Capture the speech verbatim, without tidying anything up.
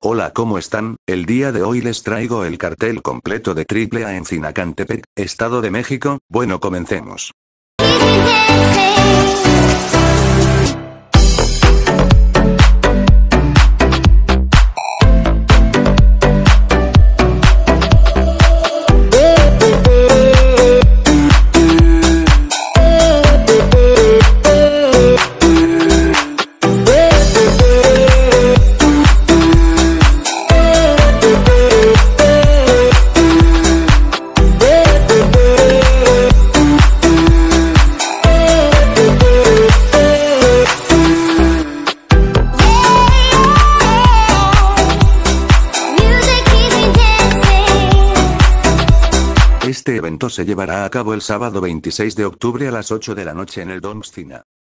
Hola, ¿cómo están? El día de hoy les traigo el cartel completo de Triple A en Zinacantepec, Estado de México. Bueno, comencemos. Este evento se llevará a cabo el sábado veintiséis de octubre a las ocho de la noche en el Dom Cina.